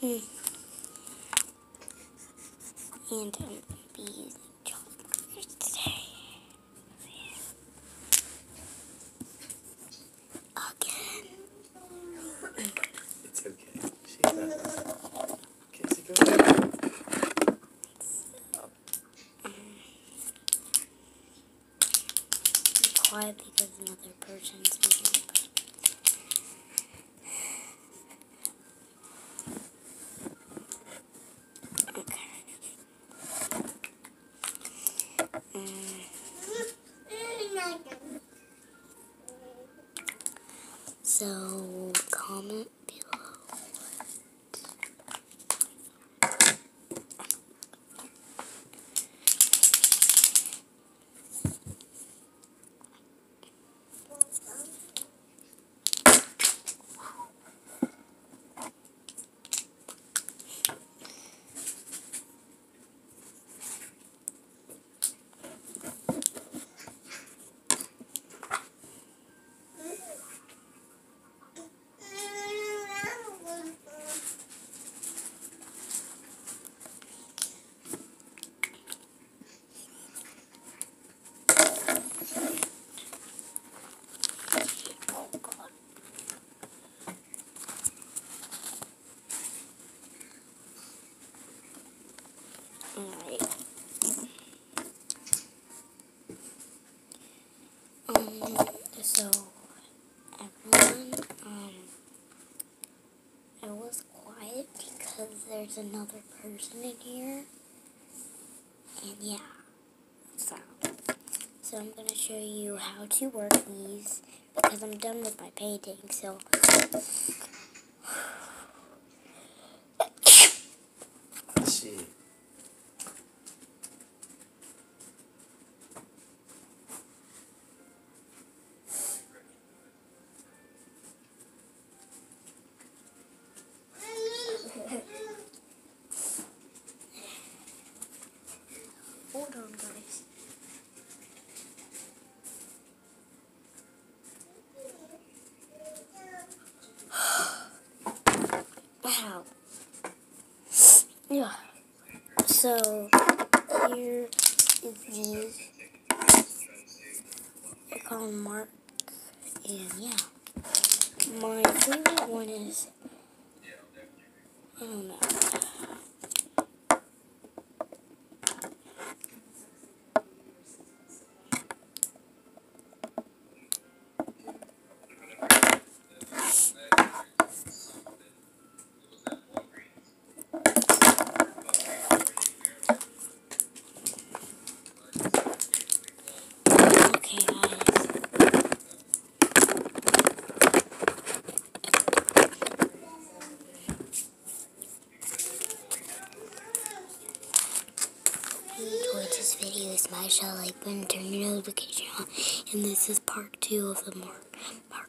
And I'm going to be using chalkmarkers today. Again. It's okay. She knows. Casey, go ahead. Be quiet because another person's in here. Okay. So, comment below. Alright. So, everyone, I was quiet because there's another person in here. And yeah, so I'm going to show you how to work these because I'm done with my painting, so. Let's see. Hold on, guys. Wow. Yeah. So, here is these. I call them marks. And yeah. My favorite one is, I don't know. Okay, guys. If you enjoyed this video, smash that like button, turn your notification on, and this is part 2 of the mark.